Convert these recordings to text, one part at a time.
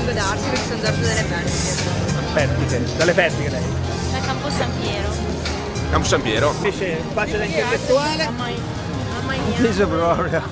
scodarsi perché sono già delle pertiche. Pertiche, dalle pertiche lei. Da Campo San Piero. Campo San Piero. Invece faccia da intellettuale. Mamma mia. Dice proprio.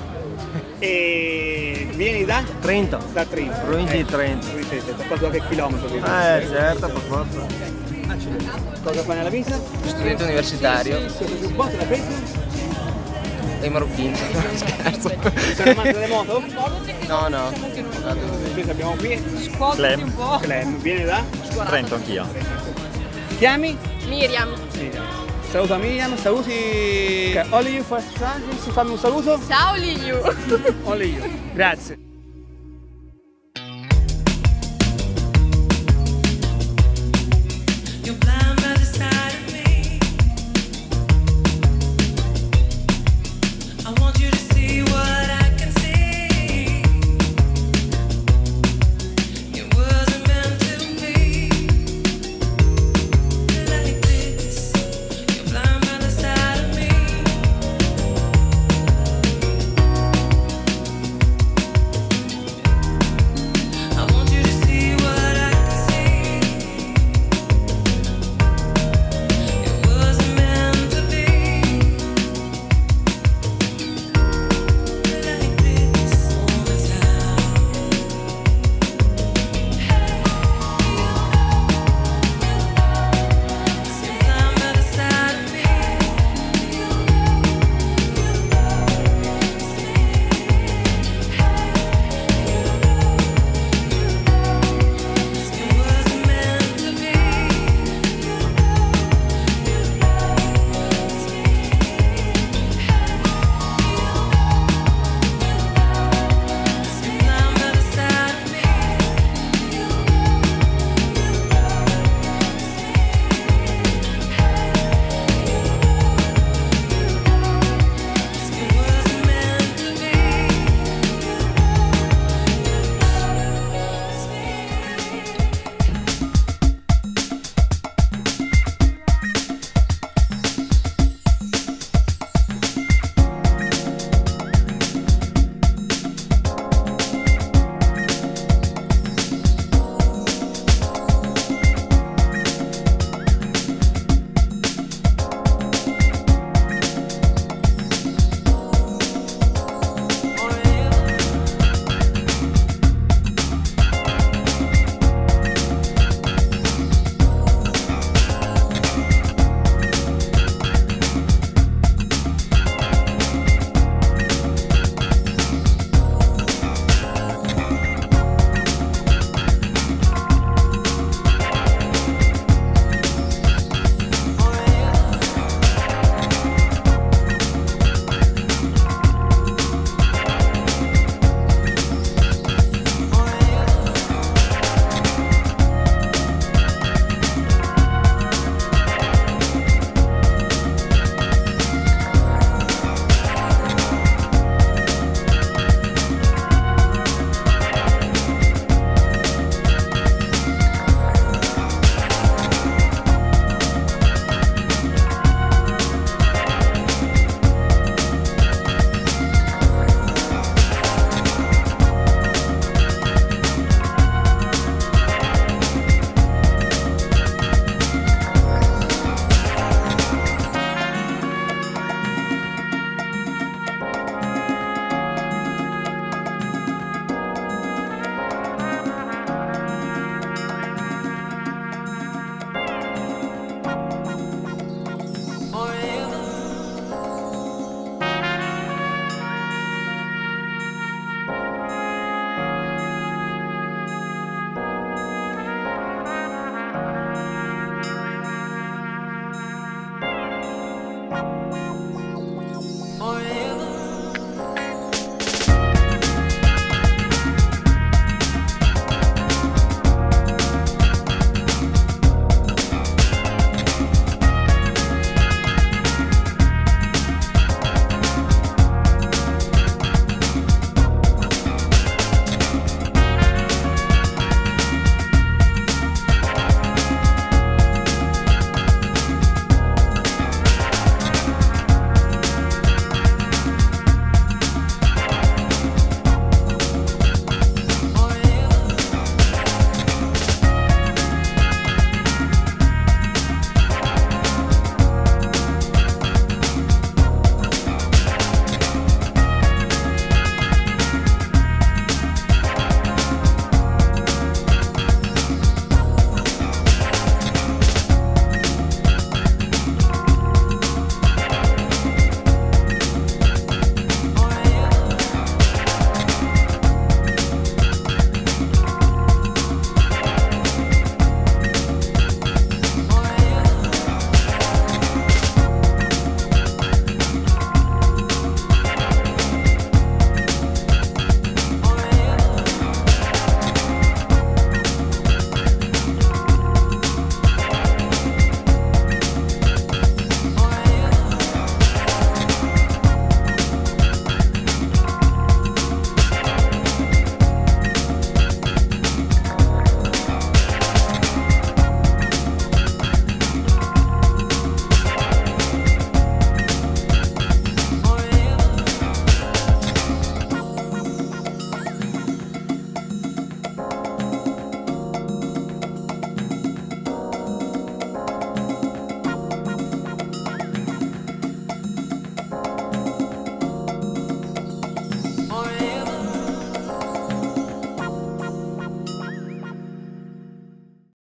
E vieni da? Trento. Da Trento. Provincia di Trento. Ti ho fatto qualche chilometro. Certo, per forza. Cosa fai nella vita? Studente universitario Cosa più buono la pesa? e marocchino. Scherzo. Sei un amante delle moto? No. Invece abbiamo qui Clem. Clem. Vieni da? Trento anch'io. Ti chiami? Miriam. Saluta Miriam, saluti. Only you first time, si fammi un saluto? Ciao Liu. Only you. Grazie.